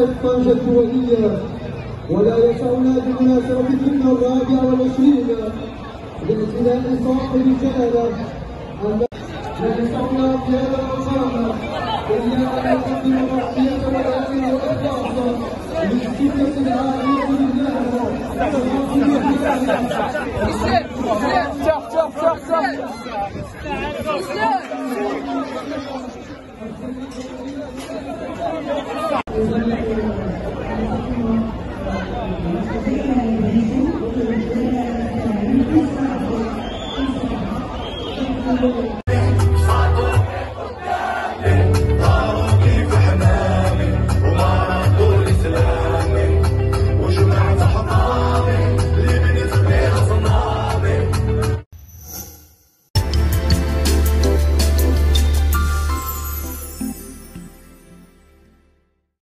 طنجة الدولية. ولا يسعنا بمناسبة الذكرى 24 لاعتناء صاحب الجلالة لا يسعنا في هذا المقام إلا أن نقدم التحية والعافية والإخلاص للسنة العالية لله.